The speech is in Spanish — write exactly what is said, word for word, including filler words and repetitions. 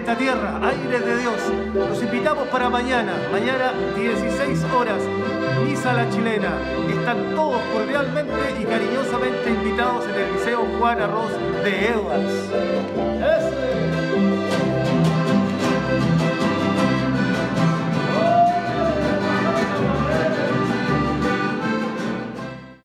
esta tierra, aire de Dios. Los invitamos para mañana, mañana dieciséis horas, misa a la chilena. Están todos cordialmente y cariñosamente invitados en el Liceo Juan Arroz de Edwards.